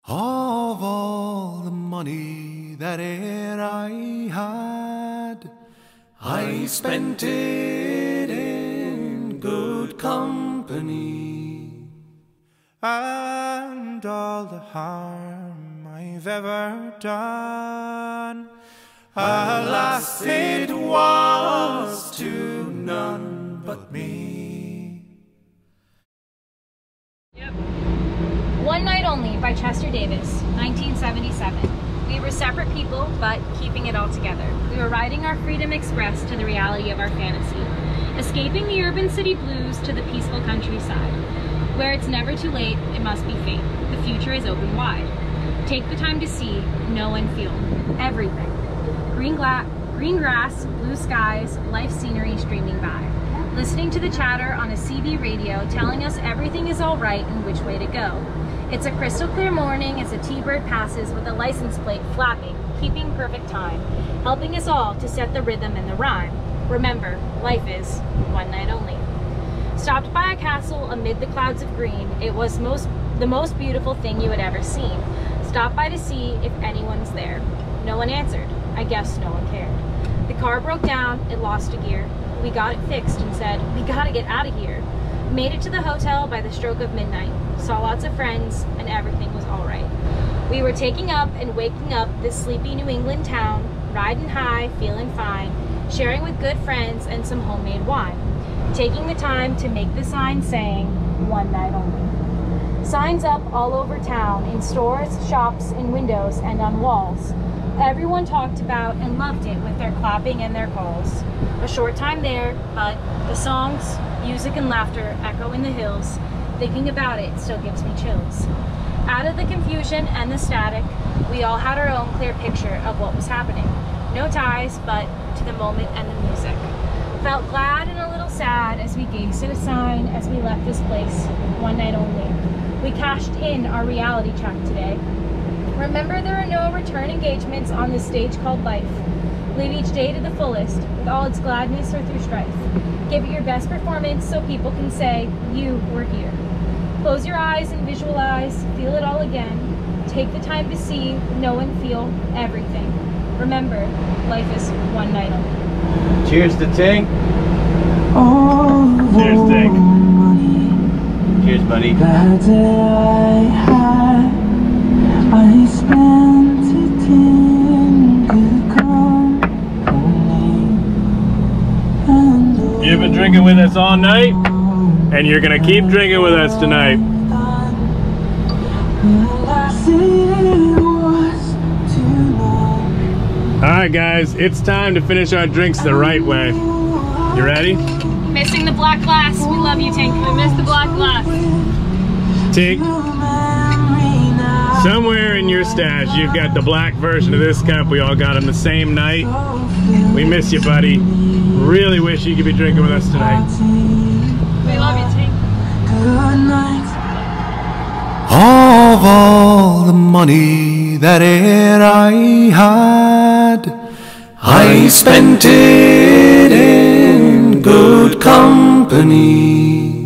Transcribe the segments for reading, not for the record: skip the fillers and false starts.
Of all the money that e'er I had, I spent it in good company, and all the harm I've ever done, alas, it was to none but me. One Night Only by Chester Davis, 1977. We were separate people, but keeping it all together. We were riding our Freedom Express to the reality of our fantasy, escaping the urban city blues to the peaceful countryside. Where it's never too late, it must be fate. The future is open wide. Take the time to see, know and feel everything. Green grass, blue skies, life scenery streaming by. Listening to the chatter on a CB radio telling us everything is all right and which way to go. It's a crystal clear morning as a T-bird passes with a license plate flapping, keeping perfect time, helping us all to set the rhythm and the rhyme. Remember, life is one night only. Stopped by a castle amid the clouds of green. It was the most beautiful thing you had ever seen. Stopped by to see if anyone's there. No one answered. I guess no one cared. The car broke down, it lost a gear. We got it fixed and said, we gotta get out of here. Made it to the hotel by the stroke of midnight. Saw lots of friends, and everything was all right. We were taking up and waking up this sleepy New England town, riding high, feeling fine, sharing with good friends and some homemade wine. Taking the time to make the sign saying, one night only. Signs up all over town, in stores, shops, in windows, and on walls. Everyone talked about and loved it with their clapping and their calls. A short time there, but the songs, music, and laughter echo in the hills. Thinking about it still gives me chills. Out of the confusion and the static, we all had our own clear picture of what was happening. No ties, but to the moment and the music. Felt glad and a little sad as we gazed at a sign as we left this place, one night only. We cashed in our reality check today. Remember, there are no return engagements on this stage called life. Live each day to the fullest, with all its gladness or through strife. Give it your best performance so people can say, you were here. Close your eyes and visualize, feel it all again. Take the time to see, know and feel everything. Remember, life is one night only. Cheers to Tink. Cheers, Tink. Cheers, buddy. That day I spent it in good company. You've been drinking with us all night, and you're gonna keep drinking with us tonight. Alright guys, it's time to finish our drinks the right way. You ready? Missing the black glass. We love you, Tink. We missed the black glass. Tink, somewhere in your stash you've got the black version of this cup. We all got them the same night. We miss you, buddy. Really wish you could be drinking with us tonight. We love you, Tink. Good night. Of all the money that e'er I had, I spent it in good company,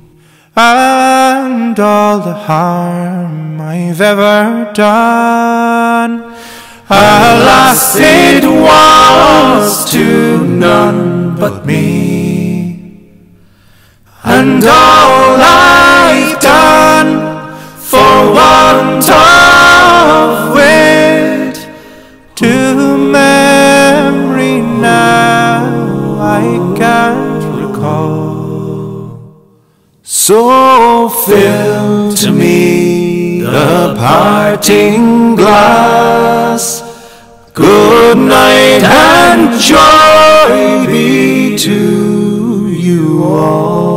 and all the harm I've ever done, alas, it was to none but me. And all I've done for want of wit to memory now I can't recall. So fill to me the parting glass. Good night and joy be to you all.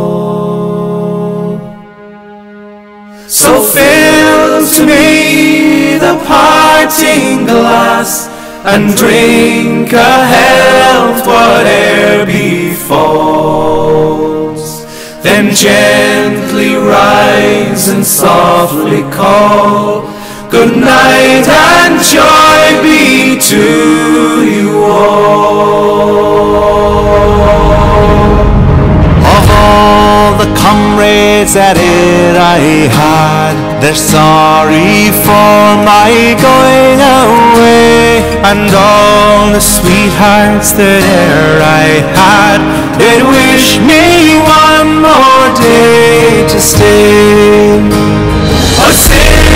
So fill to me the parting glass, and drink a health whate'er befalls. Then gently rise and softly call, good night and joy be to you all. Of all the comrades that e'er I had, they're sorry for my going away, and all the sweethearts that e'er I had did wish me one more day to stay. But stay